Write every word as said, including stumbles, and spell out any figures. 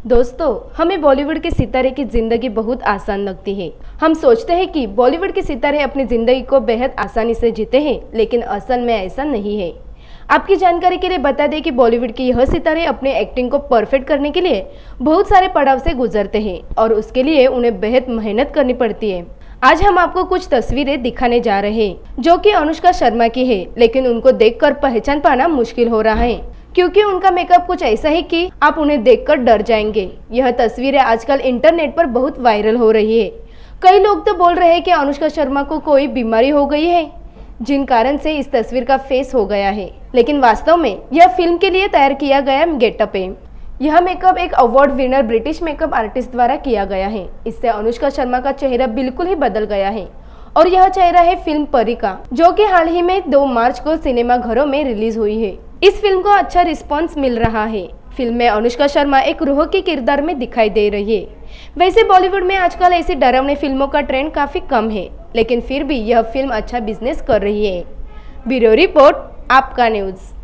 दोस्तों, हमें बॉलीवुड के सितारे की जिंदगी बहुत आसान लगती है। हम सोचते हैं कि बॉलीवुड के सितारे अपनी जिंदगी को बेहद आसानी से जीते हैं, लेकिन असल में ऐसा नहीं है। आपकी जानकारी के लिए बता दें कि बॉलीवुड के यह सितारे अपने एक्टिंग को परफेक्ट करने के लिए बहुत सारे पड़ाव से गुजरते हैं और उसके लिए उन्हें बेहद मेहनत करनी पड़ती है। आज हम आपको कुछ तस्वीरें दिखाने जा रहे हैं जो कि अनुष्का शर्मा की है, लेकिन उनको देखकर पहचान पाना मुश्किल हो रहा है क्योंकि उनका मेकअप कुछ ऐसा है कि आप उन्हें देखकर डर जाएंगे। यह तस्वीरें आजकल इंटरनेट पर बहुत वायरल हो रही है। कई लोग तो बोल रहे हैं कि अनुष्का शर्मा को कोई बीमारी हो गई है जिन कारण से इस तस्वीर का फेस हो गया है, लेकिन वास्तव में यह फिल्म के लिए तैयार किया गया गेटअप है। यह मेकअप एक award winner British makeup artist द्वारा किया गया है। इससे अनुष्का शर्मा का चेहरा बिल्कुल ही बदल गया है और यह चेहरा है फिल्म परी का, जो कि हाल ही में दो मार्च को सिनेमा घरों में रिलीज हुई है। इस फिल्म को अच्छा रिस्पांस मिल रहा है। फिल्म में अनुष्का शर्मा एक रूह के किरदार में दिखाई दे रही है। वैसे बॉलीवुड में आजकल ऐसी डरावनी फिल्मों का ट्रेंड काफी कम है, लेकिन फिर भी यह फिल्म अच्छा बिजनेस कर रही है। ब्यूरो रिपोर्ट, आपका न्यूज।